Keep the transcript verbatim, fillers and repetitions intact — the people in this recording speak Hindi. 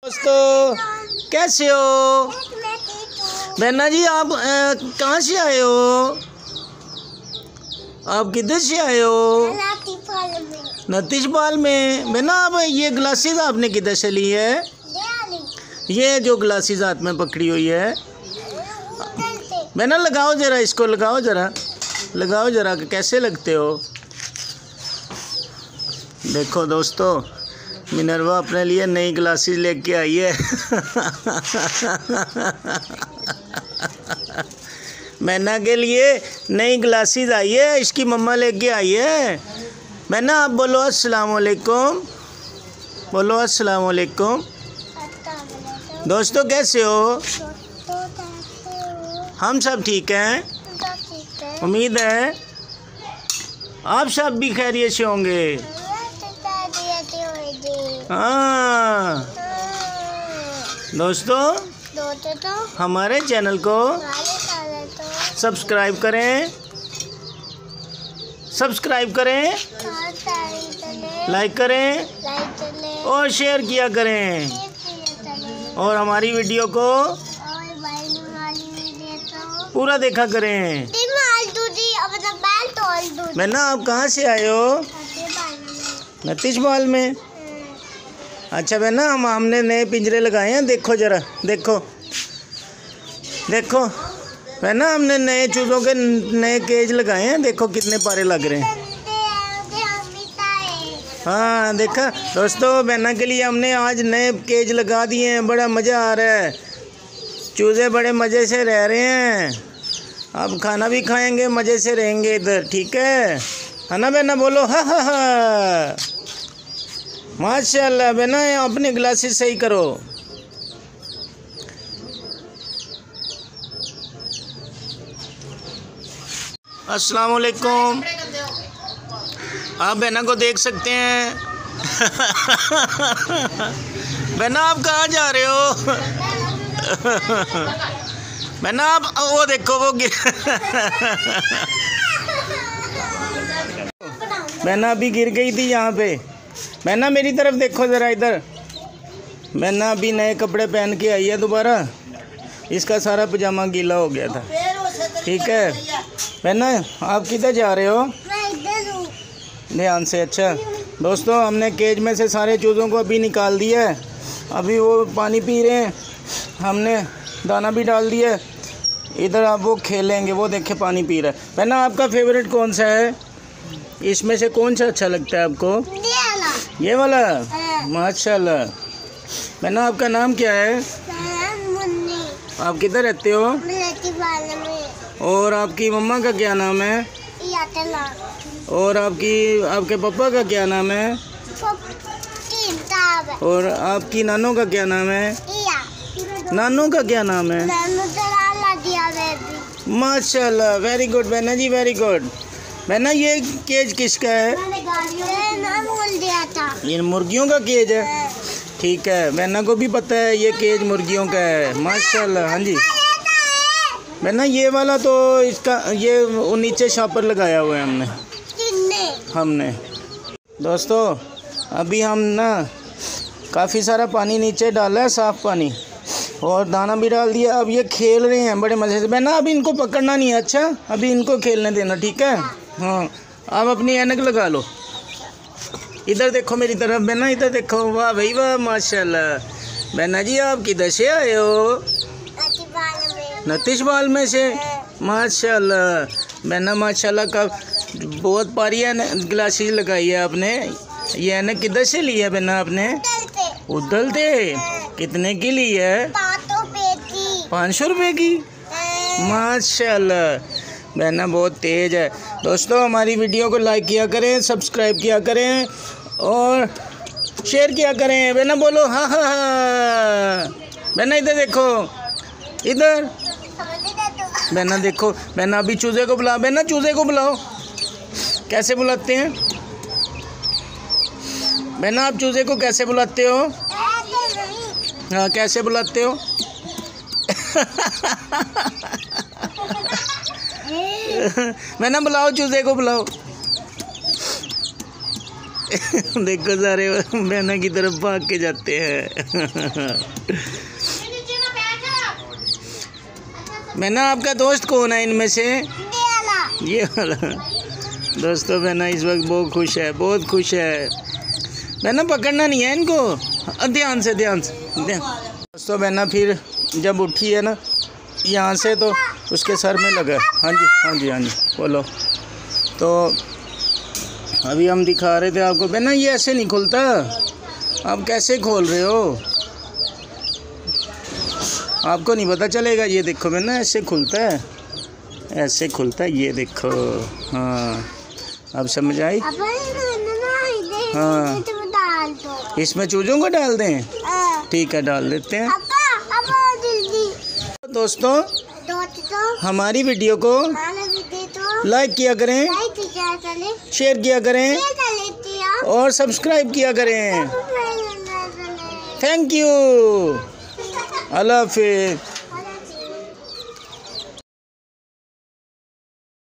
दोस्तों कैसे हो? बहना जी आप कहाँ से आए हो? आप किधर से आए हो? नतीशपाल में। बहना आप ये ग्लासेस आपने किधर से ली है? ये जो ग्लासेस हाथ में पकड़ी हुई है, बहना लगाओ जरा, इसको लगाओ जरा, लगाओ जरा, कैसे लगते हो? देखो दोस्तों, मिनरवा अपने लिए नई ग्लासेस लेके आई है। मैना के लिए नई ग्लासेस आई है, इसकी मम्मा लेके आई है। मैना आप बोलो अस्सलाम वालेकुम, बोलो अस्सलाम वालेकुम। दोस्तों कैसे हो? हम सब ठीक हैं, उम्मीद है आप सब भी खैरियत से होंगे। हाँ दोस्तों, हमारे चैनल को सब्सक्राइब करें, सब्सक्राइब करें, लाइक करें और शेयर किया करें, और हमारी वीडियो को पूरा देखा करें। मैना आप कहाँ से आए हो? नतीशपाल में। अच्छा बहना, हम हमने नए पिंजरे लगाए हैं, देखो जरा, देखो देखो बहना, हमने नए चूज़ों के नए केज लगाए हैं, देखो कितने प्यारे लग रहे हैं। हाँ देखा दोस्तों, बहना के लिए हमने आज नए केज लगा दिए हैं, बड़ा मज़ा आ रहा है, चूज़े बड़े मज़े से रह रहे हैं। अब खाना भी खाएंगे, मज़े से रहेंगे इधर, ठीक है है ना बहना? बोलो हा हा हा। माशाल्लाह बहना, अपने ग्लासेस सही करो। अस्सलाम वालेकुम। आप बहना को देख सकते हैं। बहना आप कहाँ जा रहे हो? बहना आप वो देखो, वो गिर बहना अभी गिर गई थी यहाँ पे। बहना मेरी तरफ देखो ज़रा इधर। बहना अभी नए कपड़े पहन के आई है दोबारा, इसका सारा पजामा गीला हो गया था, ठीक है बहना? आप किधर जा रहे हो? ध्यान से। अच्छा दोस्तों, हमने केज में से सारे चूज़ों को अभी निकाल दिया है, अभी वो पानी पी रहे हैं, हमने दाना भी डाल दिया है। इधर आप वो खेलेंगे, वो देखे पानी पी रहा है। बहना आपका फेवरेट कौन सा है? इसमें से कौन सा अच्छा लगता है आपको? ये वाला। माशाल्लाह। बहना आपका नाम क्या है? आप किधर रहते हो? और आपकी मम्मा का क्या नाम है? और आपकी आपके पापा का क्या नाम है? और आपकी नानों का क्या नाम है? नानों का क्या नाम है? माशाल्लाह, वेरी गुड बहना जी, वेरी गुड। बहना ये केज किसका है? ये मुर्गियों का केज है, ठीक है। बहना को भी पता है ये केज मुर्गियों का है, माशाल्लाह। हाँ जी बहना, ये वाला तो इसका ये नीचे शॉपर लगाया हुआ है हमने हमने दोस्तों अभी हम ना काफ़ी सारा पानी नीचे डाला है, साफ़ पानी, और दाना भी डाल दिया। अब ये खेल रहे हैं बड़े मज़े से। बहना अभी इनको पकड़ना नहीं है, अच्छा अभी इनको खेलने देना, ठीक है? हाँ आप अपनी ऐनक लगा लो। इधर देखो मेरी तरफ बहना, इधर देखो। वाह भाई वाह, माशाल्लाह। बहना जी आप किधर से आए हो? नतीशपाल में से। माशाल्लाह बहना, माशाल्लाह का बहुत पारी ग्लासेस लगाई है आपने। ये ऐनक किधर से ली है बहना आपने? उधर थे। कितने की ली है? पाँच सौ रुपये की। माशाल्लाह बहना बहुत तेज़ है। दोस्तों हमारी वीडियो को लाइक किया करें, सब्सक्राइब किया करें और शेयर किया करें। बहना बोलो हाँ हाँ हाँ। बहना इधर देखो, इधर बहना देखो। बहना अभी चूज़े को बुलाओ, बहना चूज़े को बुलाओ। कैसे बुलाते हैं बहना? आप चूज़े को कैसे बुलाते हो? हाँ कैसे बुलाते हो? बहना बुलाओ, चूज़े को बुलाओ। देखो सारे मैना की तरफ भाग के जाते हैं। मैना आपका दोस्त कौन है इनमें से? ये वाला दोस्तों मैना इस वक्त बहुत खुश है, बहुत खुश है। मैना पकड़ना नहीं है इनको, ध्यान से ध्यान से ध्यान। दोस्तों मैना फिर जब उठी है ना यहाँ से तो उसके सर में लगा। हाँ जी हाँ जी हाँ जी बोलो। तो अभी हम दिखा रहे थे आपको। मैना ये ऐसे नहीं खुलता, आप कैसे खोल रहे हो? आपको नहीं पता चलेगा। ये देखो मैना ऐसे खुलता है, ऐसे खुलता है, ये देखो। हाँ अब समझ आई? हाँ इसमें चूजों को डाल दें? ठीक है डाल देते हैं। दोस्तों हमारी वीडियो को लाइक किया करें, शेयर किया करें और सब्सक्राइब किया करें। Thank you. अल्लाह हाफिज़।